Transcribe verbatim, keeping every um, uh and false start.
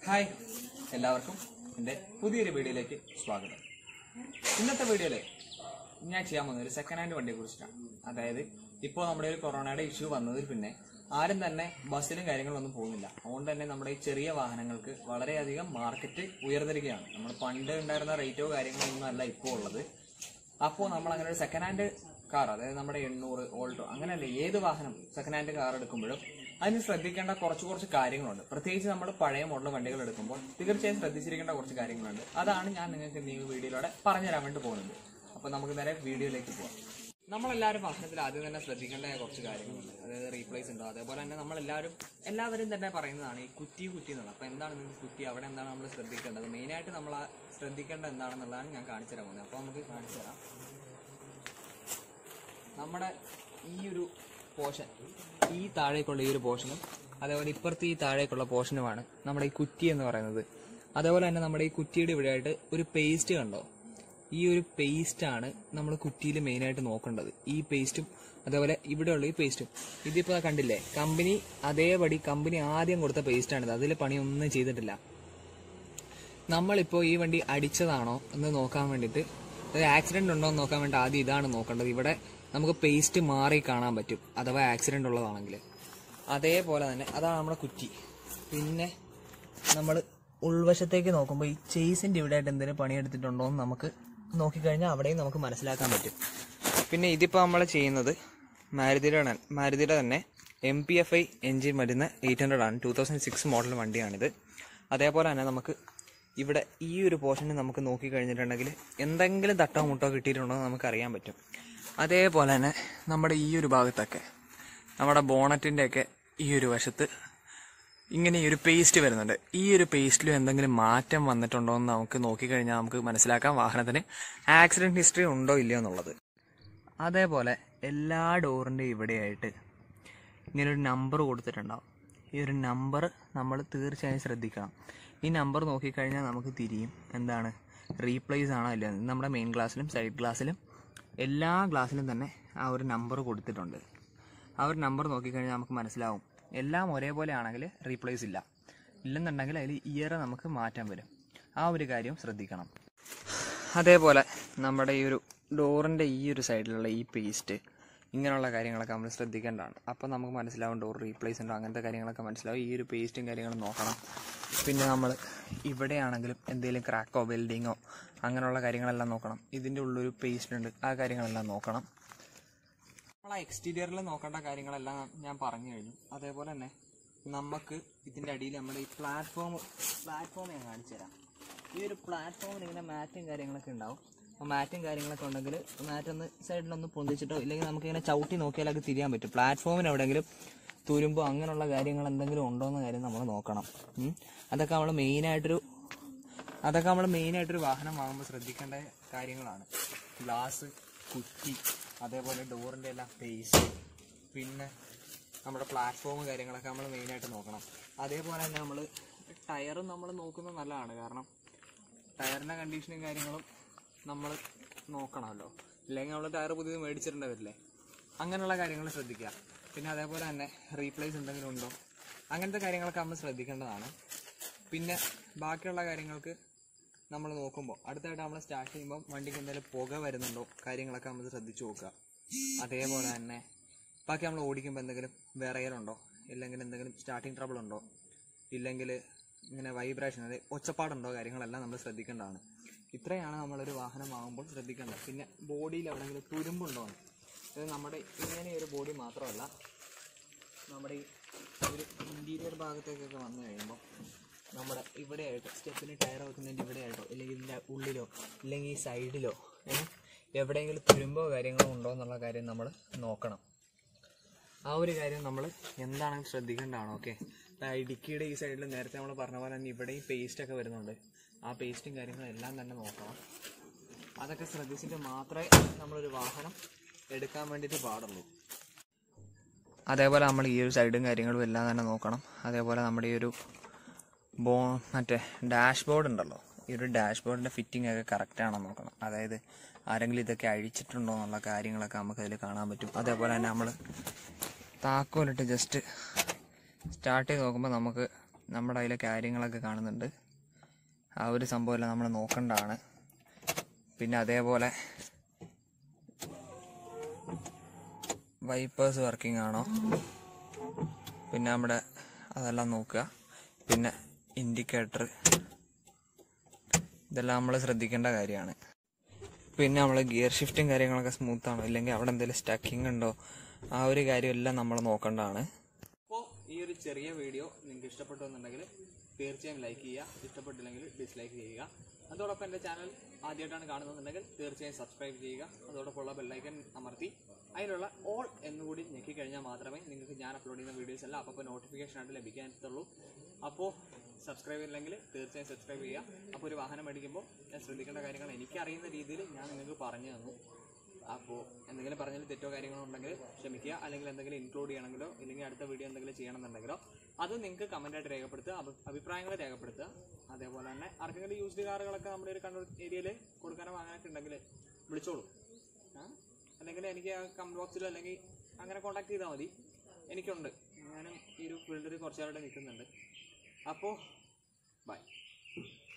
Hi എല്ലാവർക്കും എൻ്റെ പുതിയൊരു വീഡിയോയിലേക്ക് സ്വാഗതം. ഇന്നത്തെ വീഡിയോയിൽ ഞാൻ ചെയ്യാൻ പോകുന്നത് ഒരു സെക്കൻഡ് ഹാൻഡ് വണ്ടിയെ കുറിച്ചിട്ടാണ്. അതായത് ഇപ്പോൾ നമ്മുടെ ഒരു കൊറോണയുടെ ഇഷ്യൂ വന്നതിൽ പിന്നെ ആരും തന്നെ ബസ്സിലും കാര്യങ്ങളൊന്നും പോകുന്നില്ല. അതുകൊണ്ട് തന്നെ നമ്മുടെ ഈ ചെറിയ വാഹനങ്ങൾക്ക് വളരെയധികം മാർക്കറ്റ് ഉയർന്നിരിക്കുകയാണ്. നമ്മൾ പണ്ട് ഉണ്ടായിരുന്ന റേറ്റോ കാര്യങ്ങളോ ഒന്നും അല്ല ഇപ്പോൾ ഉള്ളത്. അപ്പോൾ നമ്മൾ അങ്ങനെ ഒരു സെക്കൻഡ് ഹാൻഡ് കാർ, അതായത് നമ്മുടെ എണ്ണൂറ് ഓൾട്ടോ അങ്ങനെയല്ല ഏത് വാഹനം സെക്കൻഡ് ഹാൻഡ് കാർ എടുക്കുമ്പോഴും അതിന് ശ്രദ്ധിക്കേണ്ട കുറച്ച് കുറച്ച് കാര്യങ്ങളുണ്ട്. പ്രത്യേകിച്ച് നമ്മൾ പഴയ മോഡൽ വണ്ടികൾ എടുക്കുമ്പോൾ തീർച്ചയായും ശ്രദ്ധിച്ചിരിക്കേണ്ട കുറച്ച് കാര്യങ്ങളുണ്ട്. അതാണ് ഞാൻ നിങ്ങൾക്ക് ഈ വീഡിയോയിലൂടെ പറഞ്ഞുതരാൻ വേണ്ടി പോകുന്നത്. അപ്പോൾ നമുക്ക് നേരെ വീഡിയോയിലേക്ക് പോകാം. നമ്മളെല്ലാവരും വാഹനത്തിൽ ആദ്യം തന്നെ ശ്രദ്ധിക്കേണ്ട കുറച്ച് കാര്യങ്ങളുണ്ട്. അതായത് റീപ്ലേസ് ഉണ്ടോ, അതേപോലെ തന്നെ നമ്മളെല്ലാവരും എല്ലാവരും തന്നെ പറയുന്നതാണ് ഈ കുറ്റി കുറ്റി എന്നുള്ളത്. അപ്പോൾ എന്താണ് നിങ്ങൾ കുറ്റി, അവിടെ എന്താണ് നമ്മൾ ശ്രദ്ധിക്കേണ്ടത്, മെയിനായിട്ട് നമ്മൾ ശ്രദ്ധിക്കേണ്ടത് എന്താണെന്നുള്ളതാണ് ഞാൻ കാണിച്ചു തരാൻ പോകുന്നത്. അപ്പോൾ നമുക്ക് കാണിച്ചു തരാം. നമ്മുടെ ഈ ഒരു പോർഷൻ, ഈ താഴേക്കുള്ള ഈ ഒരു പോർഷനും അതേപോലെ ഇപ്പുറത്ത് ഈ താഴേക്കുള്ള പോർഷനുമാണ് നമ്മുടെ ഈ കുറ്റി എന്ന് പറയുന്നത്. അതേപോലെ തന്നെ നമ്മുടെ ഈ കുറ്റിയുടെ ഇവിടെയായിട്ട് ഒരു പേസ്റ്റ് കണ്ടോ, ഈ ഒരു പേസ്റ്റാണ് നമ്മൾ കുറ്റിയിൽ മെയിനായിട്ട് നോക്കേണ്ടത്. ഈ പേസ്റ്റും അതേപോലെ ഇവിടെയുള്ള ഈ പേസ്റ്റും ഇതിപ്പോൾ കണ്ടില്ലേ, കമ്പനി അതേപടി കമ്പനി ആദ്യം കൊടുത്ത പേസ്റ്റാണിത്. അതിൽ പണിയൊന്നും ചെയ്തിട്ടില്ല. നമ്മളിപ്പോൾ ഈ വണ്ടി അടിച്ചതാണോ എന്ന് നോക്കാൻ വേണ്ടിയിട്ട്, അതായത് ആക്സിഡന്റ് ഉണ്ടോ എന്ന് നോക്കാൻ വേണ്ടി ആദ്യം ഇതാണ് നോക്കേണ്ടത്. ഇവിടെ നമുക്ക് പേസ്റ്റ് മാറി കാണാൻ പറ്റും അഥവാ ആക്സിഡന്റ് ഉള്ളതാണെങ്കിൽ. അതേപോലെ തന്നെ അതാണ് നമ്മുടെ കുറ്റി. പിന്നെ നമ്മൾ ഉൾവശത്തേക്ക് നോക്കുമ്പോൾ ഈ ചേസിന്റെ ഇവിടെ ആയിട്ട് എന്തെങ്കിലും പണിയെടുത്തിട്ടുണ്ടോ എന്ന് നമുക്ക് നോക്കിക്കഴിഞ്ഞാൽ അവിടെയും നമുക്ക് മനസ്സിലാക്കാൻ പറ്റും. പിന്നെ ഇതിപ്പോൾ നമ്മൾ ചെയ്യുന്നത് മാരുതിയുടെ മാരുതിയുടെ തന്നെ M P F I engine വരുന്ന എയ്റ്റ് ഹൺഡ്രഡ് ആണ്. ടൂ തൗസൻഡ് സിക്സ് മോഡൽ വണ്ടിയാണിത്. അതേപോലെ തന്നെ നമുക്ക് ഇവിടെ ഈ ഒരു പോർഷന് നമുക്ക് നോക്കിക്കഴിഞ്ഞിട്ടുണ്ടെങ്കിൽ എന്തെങ്കിലും തട്ടോ മുട്ടോ കിട്ടിയിട്ടുണ്ടോ എന്ന് നമുക്ക് അറിയാൻ പറ്റും. അതേപോലെ തന്നെ നമ്മുടെ ഈ ഒരു ഭാഗത്തൊക്കെ നമ്മുടെ ബോണറ്റിൻ്റെ ഒക്കെ ഈ ഒരു വശത്ത് ഇങ്ങനെ ഈ ഒരു പേസ്റ്റ് വരുന്നുണ്ട്. ഈ ഒരു പേസ്റ്റിലും എന്തെങ്കിലും മാറ്റം വന്നിട്ടുണ്ടോ എന്ന് നമുക്ക് നോക്കിക്കഴിഞ്ഞാൽ നമുക്ക് മനസ്സിലാക്കാം വാഹനത്തിന് ആക്സിഡന്റ് ഹിസ്റ്ററി ഉണ്ടോ ഇല്ലയോ എന്നുള്ളത്. അതേപോലെ എല്ലാ ഡോറിൻ്റെ ഇവിടെയായിട്ട് ഇങ്ങനൊരു നമ്പർ കൊടുത്തിട്ടുണ്ടാവും. ഈ ഒരു നമ്പർ നമ്മൾ തീർച്ചയായും ശ്രദ്ധിക്കണം. ഈ നമ്പർ നോക്കിക്കഴിഞ്ഞാൽ നമുക്ക് തിരിയും എന്താണ് റീപ്ലേസ് ആണോ ഇല്ല. നമ്മുടെ മെയിൻ ഗ്ലാസ്സിലും സൈഡ് ഗ്ലാസ്സിലും എല്ലാ ഗ്ലാസ്സിലും തന്നെ ആ ഒരു നമ്പർ കൊടുത്തിട്ടുണ്ട്. ആ ഒരു നമ്പർ നോക്കിക്കഴിഞ്ഞാൽ നമുക്ക് മനസ്സിലാവും. എല്ലാം ഒരേപോലെ ആണെങ്കിൽ റീപ്ലേസ് ഇല്ല, ഇല്ലെന്നുണ്ടെങ്കിൽ അതിൽ ഇയർ നമുക്ക് മാറ്റം വരും. ആ ഒരു കാര്യം ശ്രദ്ധിക്കണം. അതേപോലെ നമ്മുടെ ഈ ഒരു ഡോറിൻ്റെ ഈ ഒരു സൈഡിലുള്ള ഈ പേസ്റ്റ് ഇങ്ങനെയുള്ള കാര്യങ്ങളൊക്കെ നമ്മൾ ശ്രദ്ധിക്കേണ്ടതാണ്. അപ്പോൾ നമുക്ക് മനസ്സിലാവും ഡോർ റീപ്ലേസ് ഉണ്ടോ, അങ്ങനത്തെ കാര്യങ്ങളൊക്കെ മനസ്സിലാവും. ഈ ഒരു പേസ്റ്റും കാര്യങ്ങളും നോക്കണം. പിന്നെ നമ്മൾ ഇവിടെയാണെങ്കിലും എന്തെങ്കിലും ക്രാക്കോ വെൽഡിങ്ങോ അങ്ങനെയുള്ള കാര്യങ്ങളെല്ലാം നോക്കണം. ഇതിൻ്റെ ഉള്ളൊരു പേസ്റ്റ് ഉണ്ട്, ആ കാര്യങ്ങളെല്ലാം നോക്കണം. നമ്മൾ ആ എക്സ്റ്റീരിയറിൽ നോക്കേണ്ട കാര്യങ്ങളെല്ലാം ഞാൻ പറഞ്ഞു കഴിഞ്ഞു. അതേപോലെ തന്നെ നമുക്ക് ഇതിൻ്റെ അടിയിൽ നമ്മുടെ ഈ പ്ലാറ്റ്ഫോം പ്ലാറ്റ്ഫോം ഞാൻ കാണിച്ചു തരാം. ഈ ഒരു പ്ലാറ്റ്ഫോമിന് ഇങ്ങനെ മാറ്റും കാര്യങ്ങളൊക്കെ ഉണ്ടാവും. അപ്പോൾ മാറ്റും കാര്യങ്ങളൊക്കെ ഉണ്ടെങ്കിൽ മാറ്റൊന്ന് സൈഡിലൊന്ന് പൊന്തിച്ചിട്ടോ ഇല്ലെങ്കിൽ നമുക്കിങ്ങനെ ചവിട്ടി നോക്കിയാലൊക്കെ തിരിയാൻ പറ്റും. പ്ലാറ്റ്ഫോമിന് എവിടെയെങ്കിലും തുരുമ്പോ അങ്ങനെയുള്ള കാര്യങ്ങൾ എന്തെങ്കിലും ഉണ്ടോ എന്ന കാര്യം നമ്മൾ നോക്കണം. അതൊക്കെ നമ്മൾ മെയിനായിട്ടൊരു അതൊക്കെ നമ്മൾ മെയിനായിട്ടൊരു വാഹനം വാങ്ങുമ്പോൾ ശ്രദ്ധിക്കേണ്ട കാര്യങ്ങളാണ്. ഗ്ലാസ്, കുറ്റി, അതേപോലെ ഡോറിൻ്റെ എല്ലാം പേസ്റ്റ്, പിന്നെ നമ്മുടെ പ്ലാറ്റ്ഫോം കാര്യങ്ങളൊക്കെ നമ്മൾ മെയിനായിട്ട് നോക്കണം. അതേപോലെ തന്നെ നമ്മൾ ടയറും നമ്മൾ നോക്കുന്നത് നല്ലതാണ്. കാരണം ടയറിൻ്റെ കണ്ടീഷനും കാര്യങ്ങളും നമ്മൾ നോക്കണമല്ലോ, ഇല്ലെങ്കിൽ നമ്മൾ ടയർ പുതിയത് മേടിച്ചിട്ടുണ്ട് വരില്ലേ, അങ്ങനെയുള്ള കാര്യങ്ങൾ ശ്രദ്ധിക്കുക. പിന്നെ അതേപോലെ തന്നെ റീപ്ലേസ് എന്തെങ്കിലും ഉണ്ടോ അങ്ങനത്തെ കാര്യങ്ങളൊക്കെ നമ്മൾ ശ്രദ്ധിക്കേണ്ടതാണ്. പിന്നെ ബാക്കിയുള്ള കാര്യങ്ങൾക്ക് നമ്മൾ നോക്കുമ്പോൾ അടുത്തായിട്ട് നമ്മൾ സ്റ്റാർട്ട് ചെയ്യുമ്പോൾ വണ്ടിക്ക് എന്തെങ്കിലും പുക വരുന്നുണ്ടോ കാര്യങ്ങളൊക്കെ നമ്മൾ ശ്രദ്ധിച്ചു നോക്കുക. അതേപോലെ തന്നെ ബാക്കി നമ്മൾ ഓടിക്കുമ്പോൾ എന്തെങ്കിലും വിറയലുണ്ടോ, ഇല്ലെങ്കിൽ എന്തെങ്കിലും സ്റ്റാർട്ടിങ് ട്രബിൾ ഉണ്ടോ, ഇല്ലെങ്കിൽ ഇങ്ങനെ വൈബ്രേഷൻ അതായത് ഒച്ചപ്പാടുണ്ടോ കാര്യങ്ങളെല്ലാം നമ്മൾ ശ്രദ്ധിക്കേണ്ടതാണ്. ഇത്രയാണ് നമ്മളൊരു വാഹനം വാങ്ങുമ്പോൾ ശ്രദ്ധിക്കേണ്ടത്. പിന്നെ ബോഡിയിൽ എവിടെയെങ്കിലും തുരുമ്പുണ്ടോ, അത് നമ്മുടെ ഇങ്ങനെ ഒരു ബോഡി മാത്രമല്ല നമ്മുടെ ഈ ഒരു ഇൻറ്റീരിയർ ഭാഗത്തേക്കൊക്കെ വന്നു കഴിയുമ്പോൾ നമ്മുടെ ഇവിടെയായിട്ട് സ്റ്റെപ്പിന് ടയർ വെക്കുന്നതിൻ്റെ ഇവിടെയായിട്ടോ ഇല്ലെങ്കിൽ ഇതിൻ്റെ ഉള്ളിലോ ഇല്ലെങ്കിൽ ഈ സൈഡിലോ എവിടെയെങ്കിലും തുരുമ്പോ കാര്യങ്ങളോ ഉണ്ടോ എന്നുള്ള കാര്യം നമ്മൾ നോക്കണം. ആ ഒരു കാര്യം നമ്മൾ എന്താണെങ്കിലും ശ്രദ്ധിക്കേണ്ടതാണ്. ഓക്കെ, ഇടുക്കിയുടെ ഈ സൈഡിൽ നേരത്തെ നമ്മൾ പറഞ്ഞ പോലെ തന്നെ ഇവിടെയും പേസ്റ്റൊക്കെ വരുന്നുണ്ട്. ആ പേസ്റ്റും കാര്യങ്ങളും എല്ലാം തന്നെ നോക്കണം. അതൊക്കെ ശ്രദ്ധിച്ചിട്ട് മാത്രമേ നമ്മളൊരു വാഹനം എടുക്കാൻ വേണ്ടിയിട്ട് പാടുള്ളൂ. അതേപോലെ നമ്മൾ ഈ ഒരു സൈഡും കാര്യങ്ങളും എല്ലാം തന്നെ നോക്കണം. അതേപോലെ നമ്മുടെ ഈ ഒരു ബോ മറ്റേ ഡാഷ് ബോർഡ് ഉണ്ടല്ലോ, ഈ ഒരു ഡാഷ് ബോർഡിൻ്റെ ഫിറ്റിംഗ് ഒക്കെ കറക്റ്റാണോ നോക്കണം. അതായത് ആരെങ്കിലും ഇതൊക്കെ അഴിച്ചിട്ടുണ്ടോ എന്നുള്ള കാര്യങ്ങളൊക്കെ നമുക്കതിൽ കാണാൻ പറ്റും. അതേപോലെ തന്നെ നമ്മൾ താക്കോലിട്ട് ജസ്റ്റ് സ്റ്റാർട്ട് ചെയ്ത് നോക്കുമ്പോൾ നമുക്ക് നമ്മുടെ അതിലെ കാര്യങ്ങളൊക്കെ കാണുന്നുണ്ട്. ആ ഒരു സംഭവമെല്ലാം നമ്മൾ നോക്കേണ്ടതാണ്. പിന്നെ അതേപോലെ വൈപ്പേഴ്സ് വർക്കിംഗ് ആണോ, പിന്നെ നമ്മുടെ അതെല്ലാം നോക്കുക. പിന്നെ ഇൻഡിക്കേറ്റർ, ഇതെല്ലാം നമ്മൾ ശ്രദ്ധിക്കേണ്ട കാര്യമാണ്. പിന്നെ നമ്മൾ ഗിയർ ഷിഫ്റ്റും കാര്യങ്ങളൊക്കെ സ്മൂത്ത് ആണോ, ഇല്ലെങ്കിൽ അവിടെ എന്തെങ്കിലും സ്റ്റക്കിംഗ് ഉണ്ടോ, ആ ഒരു കാര്യമെല്ലാം നമ്മൾ നോക്കേണ്ടതാണ്. അപ്പോൾ ഈ ഒരു ചെറിയ വീഡിയോ നിങ്ങൾക്ക് ഇഷ്ടപ്പെട്ടു എന്നുണ്ടെങ്കിൽ തീർച്ചയായും ലൈക്ക് ചെയ്യുക, ഇഷ്ടപ്പെട്ടില്ലെങ്കിൽ ഡിസ്ലൈക്ക് ചെയ്യുക. അതോടൊപ്പം എൻ്റെ ചാനൽ ആദ്യമായിട്ടാണ് കാണുന്നതെന്നുണ്ടെങ്കിൽ തീർച്ചയായും സബ്സ്ക്രൈബ് ചെയ്യുക. അതോടൊപ്പമുള്ള ബെല്ലൈക്കൻ അമർത്തി അതിലുള്ള ഓൾ എന്നുകൂടി ഞെക്കിക്കഴിഞ്ഞാൽ മാത്രമേ നിങ്ങൾക്ക് ഞാൻ അപ്ലോഡ് ചെയ്യുന്ന വീഡിയോസ് എല്ലാം അപ്പോൾ നോട്ടിഫിക്കേഷൻ ആയിട്ട് ലഭിക്കാനുള്ളൂ. അപ്പോൾ സബ്സ്ക്രൈബ് ചെയ്യില്ലെങ്കിൽ തീർച്ചയായും സബ്സ്ക്രൈബ് ചെയ്യുക. അപ്പോൾ ഒരു വാഹനം മേടിക്കുമ്പോൾ ഞാൻ ശ്രദ്ധിക്കേണ്ട കാര്യങ്ങൾ എനിക്കറിയുന്ന രീതിയിൽ ഞാൻ നിങ്ങൾക്ക് പറഞ്ഞു തന്നു. അപ്പോൾ എന്തെങ്കിലും പറഞ്ഞാൽ തെറ്റോ കാര്യങ്ങളോ ഉണ്ടെങ്കിൽ ക്ഷമിക്കുക. അല്ലെങ്കിൽ എന്തെങ്കിലും ഇൻക്ലൂഡ് ചെയ്യണമെങ്കിലോ ഇല്ലെങ്കിൽ അടുത്ത വീഡിയോ എന്തെങ്കിലും ചെയ്യണമെന്നുണ്ടെങ്കിലോ അത് നിങ്ങൾക്ക് കമൻറ്റായിട്ട് രേഖപ്പെടുത്തുക, അഭിപ്രായങ്ങൾ രേഖപ്പെടുത്തുക. അതേപോലെ തന്നെ ആർക്കെങ്കിലും യൂസ്ഡ് കാറുകളൊക്കെ നമ്മുടെ ഒരു കണ്ണൂർ ഏരിയയിൽ കൊടുക്കാനോ വാങ്ങാനൊക്കെ ഉണ്ടെങ്കിൽ വിളിച്ചോളൂ. അല്ലെങ്കിൽ എനിക്ക് കമൻറ്റ് ബോക്സിലോ അല്ലെങ്കിൽ അങ്ങനെ കോൺടാക്ട് ചെയ്താൽ മതി. എനിക്കുണ്ട്, ഞാനും ഈ ഒരു ഫീൽഡിൽ കുറച്ചാളുടെ നിൽക്കുന്നുണ്ട്. അപ്പോൾ ബൈ.